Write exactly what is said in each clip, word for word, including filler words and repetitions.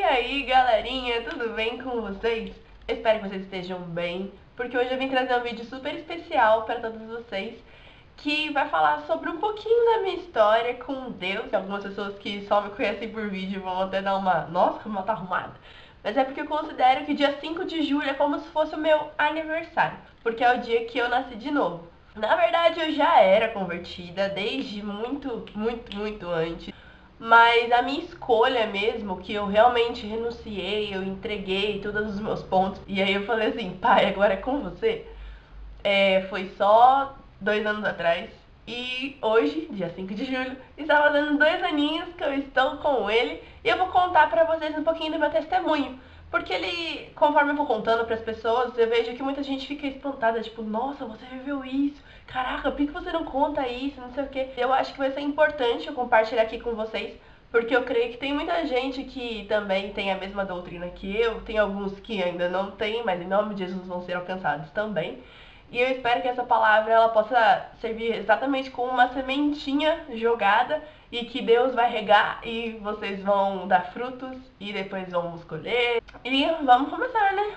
aí, galerinha, tudo bem com vocês? Espero que vocês estejam bem, porque hoje eu vim trazer um vídeo super especial para todos vocês, que vai falar sobre um pouquinho da minha história com Deus. Algumas pessoas que só me conhecem por vídeo vão até dar uma, nossa, como ela tá arrumada. Mas é porque eu considero que dia cinco de julho é como se fosse o meu aniversário, porque é o dia que eu nasci de novo. Na verdade, eu já era convertida desde muito, muito, muito antes. Mas a minha escolha mesmo, que eu realmente renunciei, eu entreguei todos os meus pontos. E aí eu falei assim, pai, agora é com você. É, foi só dois anos atrás. E hoje, dia cinco de julho, está fazendo dois aninhos que eu estou com ele. E eu vou contar pra vocês um pouquinho do meu testemunho. Porque ele, conforme eu vou contando pras pessoas, eu vejo que muita gente fica espantada, tipo, nossa, você viveu isso, caraca, por que você não conta isso, não sei o que. Eu acho que vai ser importante eu compartilhar aqui com vocês, porque eu creio que tem muita gente que também tem a mesma doutrina que eu, tem alguns que ainda não tem, mas em nome de Jesus vão ser alcançados também. E eu espero que essa palavra ela possa servir exatamente como uma sementinha jogada e que Deus vai regar e vocês vão dar frutos e depois vamos colher. E vamos começar, né?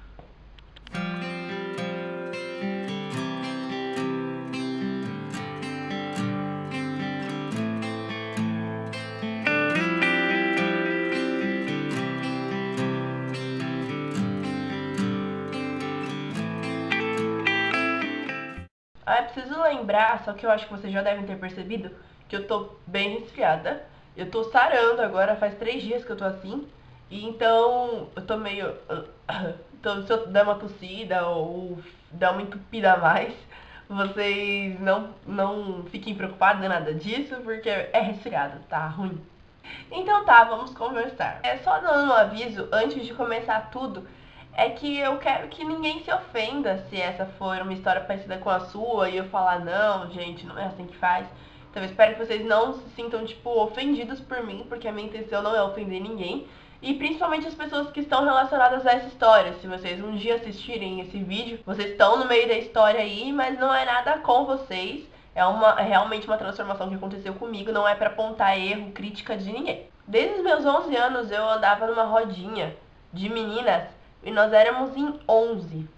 Ah, eu preciso lembrar, só que eu acho que vocês já devem ter percebido, que eu tô bem resfriada. Eu tô sarando agora, faz três dias que eu tô assim. E então eu tô meio. Então se eu der uma tossida ou dar uma entupida a mais, vocês não, não fiquem preocupados em nada disso, porque é resfriado, tá ruim. Então tá, vamos conversar. É só dando um aviso antes de começar tudo. É que eu quero que ninguém se ofenda se essa for uma história parecida com a sua e eu falar, não, gente, não é assim que faz. Então eu espero que vocês não se sintam, tipo, ofendidos por mim, porque a minha intenção não é ofender ninguém. E principalmente as pessoas que estão relacionadas a essa história. Se vocês um dia assistirem esse vídeo, vocês estão no meio da história aí, mas não é nada com vocês. É, uma, é realmente uma transformação que aconteceu comigo, não é pra apontar erro, crítica de ninguém. Desde os meus onze anos eu andava numa rodinha de meninas e nós éramos em onze.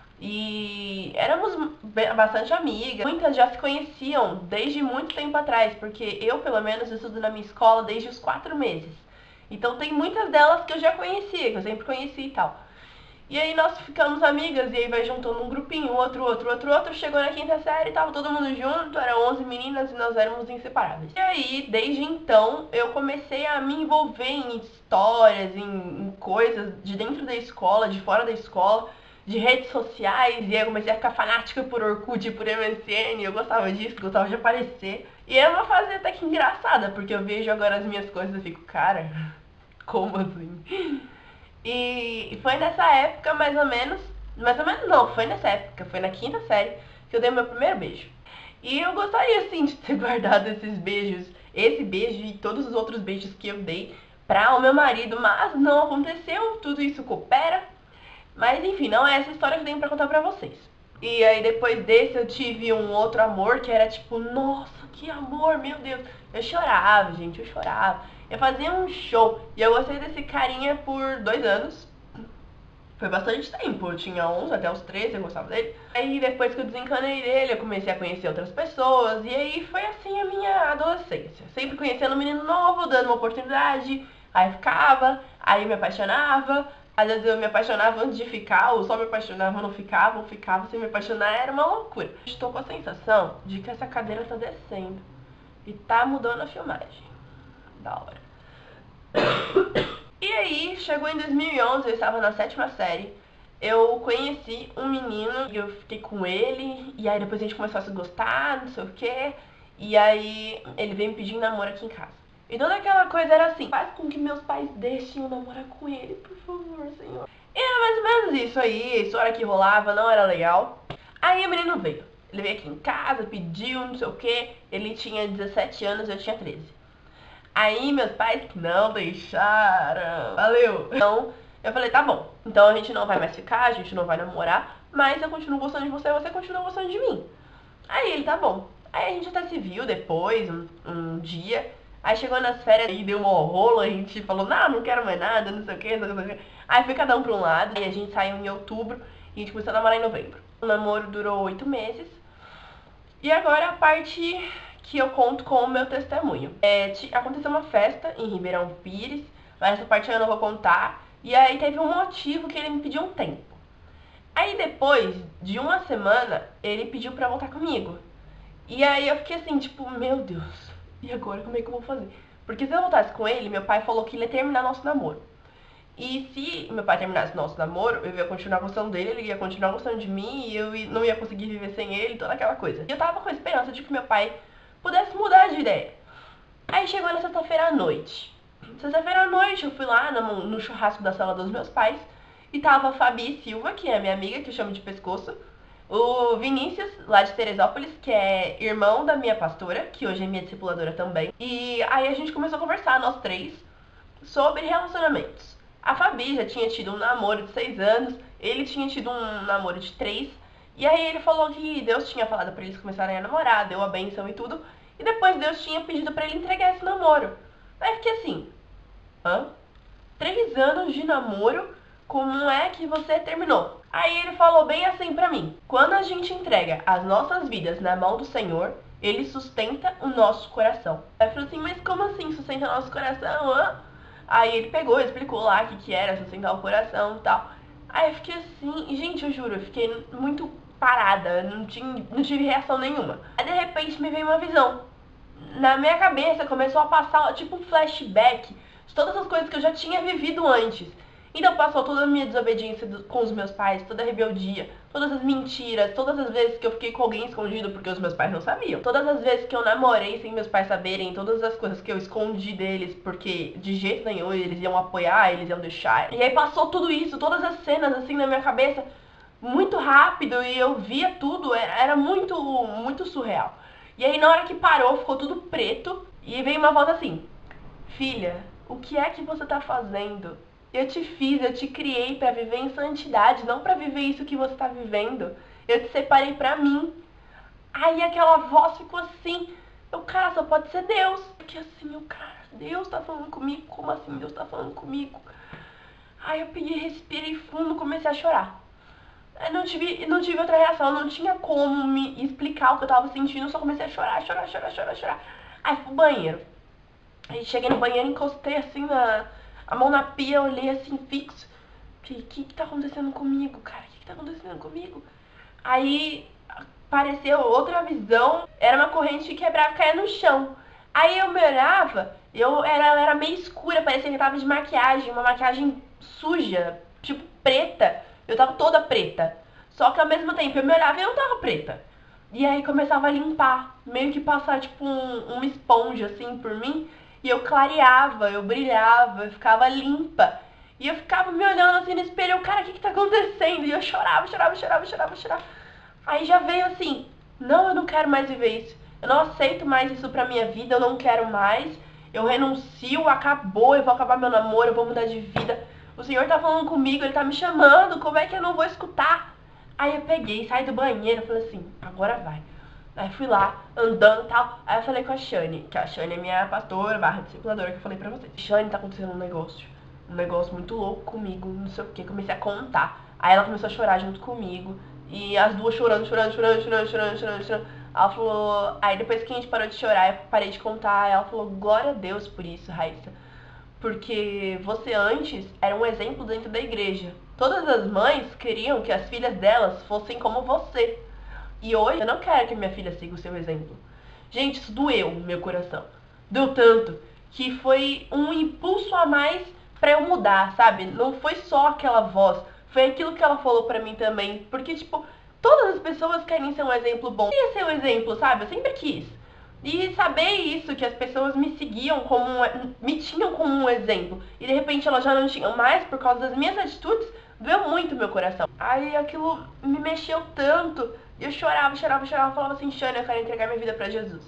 E éramos bastante amigas. Muitas já se conheciam desde muito tempo atrás, porque eu, pelo menos, estudo na minha escola desde os quatro meses. Então tem muitas delas que eu já conhecia, que eu sempre conheci e tal. E aí nós ficamos amigas, e aí vai juntando um grupinho, outro, outro, outro, outro. Chegou na quinta série, tava todo mundo junto, eram onze meninas e nós éramos inseparáveis. E aí, desde então, eu comecei a me envolver em histórias, em, em coisas de dentro da escola, de fora da escola, de redes sociais. E aí eu comecei a ficar fanática por Orkut, por M S N, eu gostava disso, gostava de aparecer. E é uma fase até que engraçada, porque eu vejo agora as minhas coisas e fico, cara, como assim? E foi nessa época, mais ou menos, mais ou menos não, foi nessa época, foi na quinta série que eu dei o meu primeiro beijo. E eu gostaria, assim, de ter guardado esses beijos, esse beijo e todos os outros beijos que eu dei pra o meu marido, mas não aconteceu, tudo isso coopera. Mas enfim, não é essa história que eu tenho pra contar pra vocês. E aí depois desse eu tive um outro amor que era tipo, nossa, que amor, meu Deus. Eu chorava, gente, eu chorava. Eu fazia um show e eu gostei desse carinha por dois anos. Foi bastante tempo, eu tinha onze até os treze, eu gostava dele. Aí depois que eu desencanei dele, eu comecei a conhecer outras pessoas. E aí foi assim a minha adolescência. Sempre conhecendo um menino novo, dando uma oportunidade. Aí ficava, aí me apaixonava. Às vezes eu me apaixonava antes de ficar, ou só me apaixonava, não ficava, ou ficava sem me apaixonar, era uma loucura. Estou com a sensação de que essa cadeira tá descendo e tá mudando a filmagem. Da hora. E aí, chegou em dois mil e onze, eu estava na sétima série. Eu conheci um menino e eu fiquei com ele. E aí depois a gente começou a se gostar, não sei o que. E aí ele veio me pedir namoro aqui em casa. E toda aquela coisa era assim, faz com que meus pais deixem eu namorar com ele, por favor, senhor. E era mais ou menos isso aí, a história que rolava não era legal. Aí o menino veio. Ele veio aqui em casa, pediu, não sei o que. Ele tinha dezessete anos, eu tinha treze. Aí meus pais não deixaram. Valeu. Então eu falei, tá bom. Então a gente não vai mais ficar, a gente não vai namorar, mas eu continuo gostando de você e você continua gostando de mim. Aí ele, tá bom. Aí a gente até se viu depois, um, um dia. Aí chegou nas férias e deu um rolo, a gente falou, não, não quero mais nada, não sei o que, não sei o que. Aí foi cada um pra um lado, e a gente saiu em outubro e a gente começou a namorar em novembro. O namoro durou oito meses. E agora a parte que eu conto com o meu testemunho. É, aconteceu uma festa em Ribeirão Pires, mas essa parte eu não vou contar. E aí teve um motivo que ele me pediu um tempo. Aí depois de uma semana, ele pediu pra voltar comigo. E aí eu fiquei assim, tipo, meu Deus, e agora como é que eu vou fazer? Porque se eu voltasse com ele, meu pai falou que ele ia terminar nosso namoro. E se meu pai terminasse nosso namoro, eu ia continuar gostando dele, ele ia continuar gostando de mim, e eu não ia conseguir viver sem ele, toda aquela coisa. E eu tava com a esperança de que meu pai pudesse mudar de ideia. Aí chegou na sexta-feira à noite. Sexta-feira à noite eu fui lá no, no churrasco da sala dos meus pais, e tava a Fabi Silva, que é minha amiga, que eu chamo de pescoço, o Vinícius, lá de Teresópolis, que é irmão da minha pastora, que hoje é minha discipuladora também. E aí a gente começou a conversar, nós três, sobre relacionamentos. A Fabi já tinha tido um namoro de seis anos, ele tinha tido um namoro de três, e aí ele falou que Deus tinha falado pra eles começarem a namorar, deu a bênção e tudo, e depois Deus tinha pedido pra ele entregar esse namoro. Aí eu fiquei assim, hã? Três anos de namoro, como é que você terminou? Aí ele falou bem assim pra mim, quando a gente entrega as nossas vidas na mão do Senhor, ele sustenta o nosso coração. Aí eu falei assim, mas como assim sustenta o nosso coração, hã? Aí ele pegou, explicou lá o que, que era sustentar o coração e tal. Aí eu fiquei assim, e gente, eu juro, eu fiquei muito parada, não, tinha, não tive reação nenhuma. Aí de repente me veio uma visão. Na minha cabeça começou a passar tipo um flashback de todas as coisas que eu já tinha vivido antes. Então passou toda a minha desobediência do, com os meus pais, toda a rebeldia, todas as mentiras, todas as vezes que eu fiquei com alguém escondido porque os meus pais não sabiam. Todas as vezes que eu namorei sem meus pais saberem, todas as coisas que eu escondi deles porque de jeito nenhum eles iam apoiar, eles iam deixar. E aí passou tudo isso, todas as cenas assim na minha cabeça, muito rápido, e eu via tudo, era muito, muito surreal. E aí na hora que parou, ficou tudo preto, e veio uma voz assim, filha, o que é que você tá fazendo? Eu te fiz, eu te criei pra viver em santidade, não pra viver isso que você tá vivendo. Eu te separei pra mim. Aí aquela voz ficou assim, eu, cara, só pode ser Deus. Porque assim, eu, cara, Deus tá falando comigo? Como assim Deus tá falando comigo? Aí eu peguei, respirei fundo, comecei a chorar. Eu não tive, não tive outra reação, não tinha como me explicar o que eu tava sentindo, eu só comecei a chorar, chorar, chorar, chorar, chorar. Aí fui pro banheiro. Aí cheguei no banheiro, encostei assim na... a mão na pia, olhei assim, fixo. O que, que que tá acontecendo comigo, cara? O que, que tá acontecendo comigo? Aí apareceu outra visão, era uma corrente que quebrava e caía no chão. Aí eu me olhava, eu era, ela era meio escura, parecia que eu tava de maquiagem, uma maquiagem suja, tipo preta. Eu tava toda preta. Só que ao mesmo tempo eu me olhava e eu não tava preta. E aí começava a limpar, meio que passar tipo um, uma esponja assim por mim. E eu clareava, eu brilhava, eu ficava limpa. E eu ficava me olhando assim no espelho, eu, cara, o que que tá acontecendo? E eu chorava, chorava, chorava, chorava, chorava. Aí já veio assim, não, eu não quero mais viver isso. Eu não aceito mais isso pra minha vida, eu não quero mais. Eu renuncio, acabou, eu vou acabar meu namoro, eu vou mudar de vida. O Senhor tá falando comigo, Ele tá me chamando, como é que eu não vou escutar? Aí eu peguei, saí do banheiro, falei assim, agora vai. Aí fui lá, andando e tal. Aí eu falei com a Shane, que a Shane é minha pastora, barra discipuladora, que eu falei pra vocês. Shane, tá acontecendo um negócio. Um negócio muito louco comigo, não sei o que. Comecei a contar. Aí ela começou a chorar junto comigo. E as duas chorando, chorando, chorando, chorando, chorando, chorando, chorando. Ela falou... Aí depois que a gente parou de chorar, eu parei de contar. Ela falou, glória a Deus por isso, Raíssa. Porque você antes era um exemplo dentro da igreja. Todas as mães queriam que as filhas delas fossem como você. E hoje eu não quero que minha filha siga o seu exemplo. Gente, isso doeu no meu coração. Doeu tanto que foi um impulso a mais pra eu mudar, sabe? Não foi só aquela voz, foi aquilo que ela falou pra mim também. Porque, tipo, todas as pessoas querem ser um exemplo bom. Eu queria ser um exemplo, sabe? Eu sempre quis. E saber isso, que as pessoas me seguiam como um, me tinham como um exemplo. E de repente elas já não tinham mais por causa das minhas atitudes, doeu muito meu coração. Aí aquilo me mexeu tanto. Eu chorava, chorava, chorava, falava assim, Shane, eu quero entregar minha vida pra Jesus.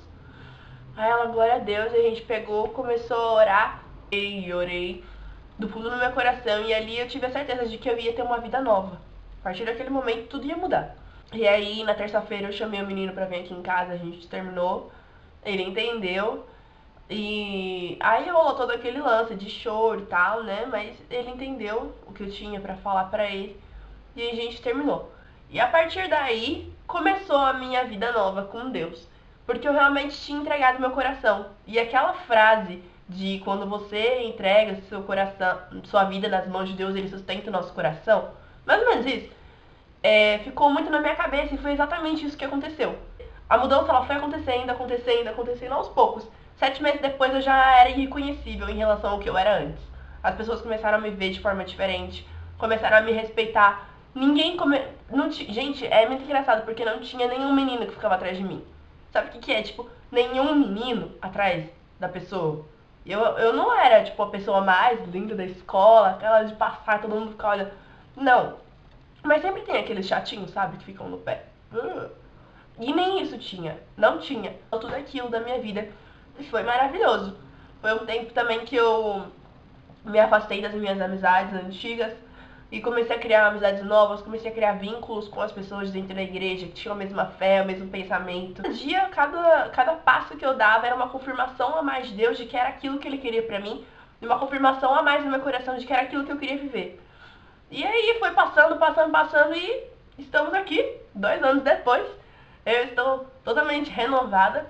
Aí ela, glória a Deus, e a gente pegou, começou a orar, e orei do fundo do meu coração, e ali eu tive a certeza de que eu ia ter uma vida nova. A partir daquele momento, tudo ia mudar. E aí, na terça-feira, eu chamei o menino pra vir aqui em casa, a gente terminou, ele entendeu, E aí rolou todo aquele lance de choro e tal, né? Mas ele entendeu o que eu tinha pra falar pra ele e a gente terminou. E a partir daí começou a minha vida nova com Deus, porque eu realmente tinha entregado meu coração. E aquela frase de quando você entrega seu coração, sua vida nas mãos de Deus, ele sustenta o nosso coração, mais ou menos isso, é, ficou muito na minha cabeça e foi exatamente isso que aconteceu. A mudança ela foi acontecendo, acontecendo, acontecendo aos poucos. Sete meses depois eu já era irreconhecível em relação ao que eu era antes. As pessoas começaram a me ver de forma diferente, começaram a me respeitar. Ninguém come... não t... Gente, é muito engraçado porque não tinha nenhum menino que ficava atrás de mim. Sabe o que, que é? Tipo, nenhum menino atrás da pessoa. Eu, eu não era, tipo, a pessoa mais linda da escola, aquela de passar, todo mundo ficar olhando. Não. Mas sempre tem aqueles chatinhos, sabe, que ficam no pé. Uh. E nem isso tinha. Não tinha. Tudo aquilo da minha vida. E foi maravilhoso. Foi um tempo também que eu me afastei das minhas amizades antigas e comecei a criar amizades novas, comecei a criar vínculos com as pessoas dentro da igreja que tinham a mesma fé, o mesmo pensamento. Cada dia, cada, cada passo que eu dava era uma confirmação a mais de Deus de que era aquilo que Ele queria pra mim e uma confirmação a mais no meu coração de que era aquilo que eu queria viver. E aí foi passando, passando, passando e estamos aqui, dois anos depois. Eu estou totalmente renovada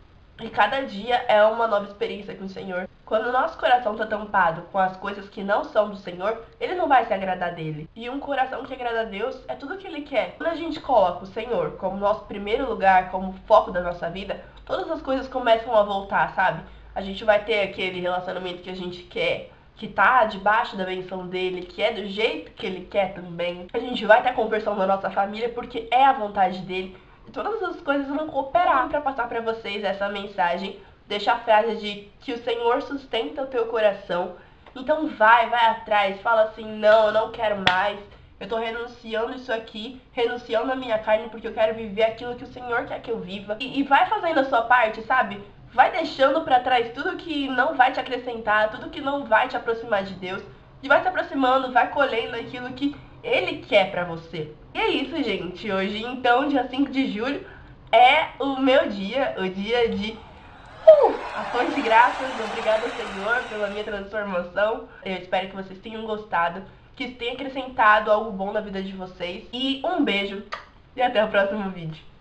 e cada dia é uma nova experiência com o Senhor. Quando o nosso coração está tampado com as coisas que não são do Senhor, Ele não vai se agradar dele. E um coração que agrada a Deus é tudo o que Ele quer. Quando a gente coloca o Senhor como nosso primeiro lugar, como foco da nossa vida, todas as coisas começam a voltar, sabe? A gente vai ter aquele relacionamento que a gente quer, que tá debaixo da benção dele, que é do jeito que ele quer também. A gente vai ter a conversão da nossa família porque é a vontade dele. E todas as coisas vão cooperar para passar para vocês essa mensagem. Deixa a frase de que o Senhor sustenta o teu coração. Então vai, vai atrás, fala assim, não, eu não quero mais. Eu tô renunciando isso aqui, renunciando a minha carne porque eu quero viver aquilo que o Senhor quer que eu viva. E, e vai fazendo a sua parte, sabe? Vai deixando pra trás tudo que não vai te acrescentar, tudo que não vai te aproximar de Deus. E vai se aproximando, vai colhendo aquilo que Ele quer pra você. E é isso, gente. Hoje, então, dia cinco de julho, é o meu dia, o dia de uh, ações de graças. Obrigada, Senhor, pela minha transformação. Eu espero que vocês tenham gostado, que isso tenha acrescentado algo bom na vida de vocês. E um beijo e até o próximo vídeo.